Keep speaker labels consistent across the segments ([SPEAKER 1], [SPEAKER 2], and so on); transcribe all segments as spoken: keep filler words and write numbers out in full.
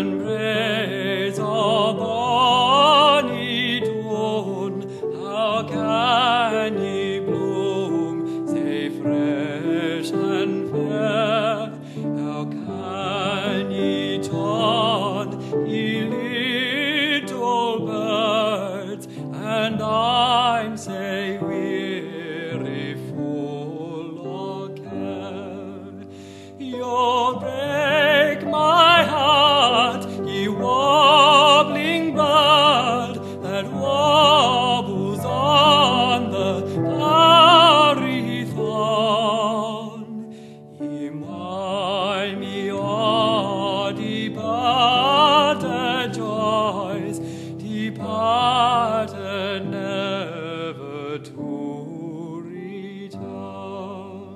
[SPEAKER 1] and praise of bonny Doon. How can ye bloom, say fresh and fair? How can ye turn, ye little birds, and I'm say weary, full of care? You'll break my heart, ye wobbling bird that wobbles on the bowery thorn. Ye mind me all departed joys, departed never to return.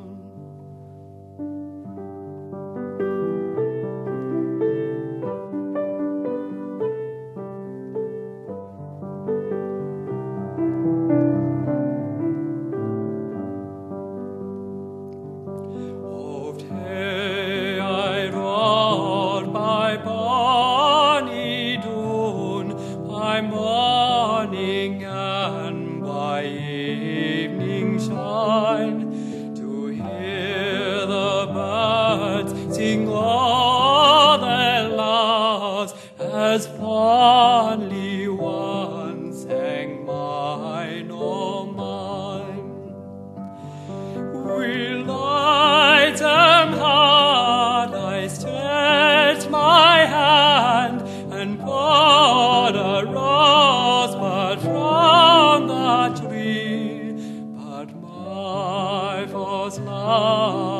[SPEAKER 1] Oft hae I rode by bonny Doon, by morning and by evening shine, to hear the birds sing all their loves, as fondly once sang mine, oh mine. With lightened heart I stretched my hand and poured a rosebud from the tree, but my false love